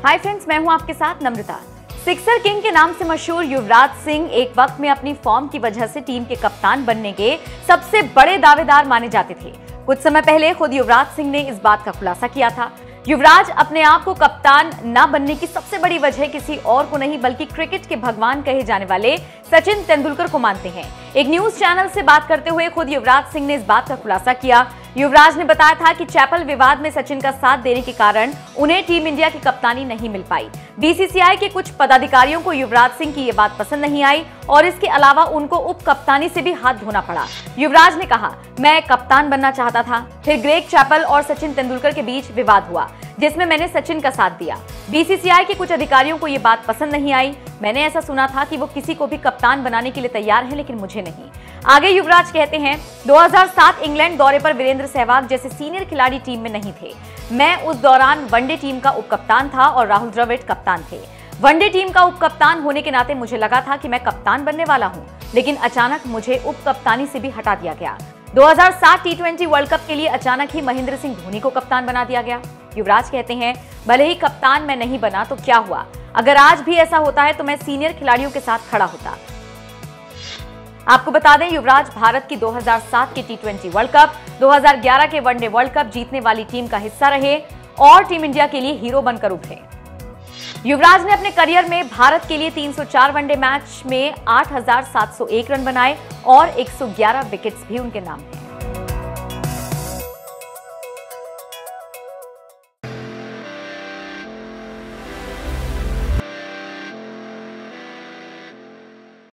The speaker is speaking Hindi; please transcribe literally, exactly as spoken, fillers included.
हाय फ्रेंड्स, मैं हूं आपके साथ नम्रता। सिक्सर किंग के नाम से मशहूर युवराज सिंह एक वक्त में अपनी फॉर्म की वजह से टीम के कप्तान बनने के सबसे बड़े दावेदार माने जाते थे। कुछ समय पहले खुद युवराज सिंह ने इस बात का खुलासा किया था। युवराज अपने आप को कप्तान न बनने की सबसे बड़ी वजह किसी और को नहीं बल्कि क्रिकेट के भगवान कहे जाने वाले सचिन तेंदुलकर को मानते हैं। एक न्यूज चैनल से बात करते हुए खुद युवराज सिंह ने इस बात का खुलासा किया। युवराज ने बताया था कि चैपल विवाद में सचिन का साथ देने के कारण उन्हें टीम इंडिया की कप्तानी नहीं मिल पाई। बीसीसीआई के कुछ पदाधिकारियों को युवराज सिंह की ये बात पसंद नहीं आई और इसके अलावा उनको उप कप्तानी से भी हाथ धोना पड़ा। युवराज ने कहा, मैं कप्तान बनना चाहता था, फिर ग्रेग चैपल और सचिन तेंदुलकर के बीच विवाद हुआ जिसमें मैंने सचिन का साथ दिया। बीसीसीआई के कुछ अधिकारियों को ये बात पसंद नहीं आई। मैंने ऐसा सुना था कि वो किसी को भी कप्तान बनाने के लिए तैयार हैं, लेकिन मुझे नहीं। आगे युवराज कहते हैं, दो हज़ार सात इंग्लैंड दौरे पर वीरेंद्र सहवाग जैसे सीनियर खिलाड़ी टीम में नहीं थे। मैं उस दौरान वनडे टीम का उप कप्तान था और राहुल द्रविड़ कप्तान थे। वनडे टीम का उप कप्तान होने के नाते मुझे लगा था कि मैं कप्तान बनने वाला हूं, लेकिन अचानक मुझे उप कप्तानी से भी हटा दिया गया। दो हज़ार सात टी ट्वेंटी वर्ल्ड कप के लिए अचानक ही महेंद्र सिंह धोनी को कप्तान बना दिया गया। युवराज कहते हैं, भले ही कप्तान मैं नहीं बना तो क्या हुआ, अगर आज भी ऐसा होता है तो मैं सीनियर खिलाड़ियों के साथ खड़ा होता। आपको बता दें, युवराज भारत की दो हज़ार सात के टी ट्वेंटी वर्ल्ड कप, दो हज़ार ग्यारह के वनडे वर्ल्ड कप जीतने वाली टीम का हिस्सा रहे और टीम इंडिया के लिए हीरो बनकर उभरे। युवराज ने अपने करियर में भारत के लिए तीन सौ चार वनडे मैच में आठ हज़ार सात सौ एक रन बनाए और एक सौ ग्यारह विकेट्स भी उनके नाम हैं।